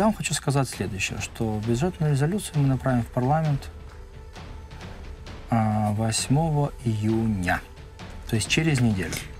Я вам хочу сказать следующее, что бюджетную резолюцию мы направим в парламент 8 июня, то есть через неделю.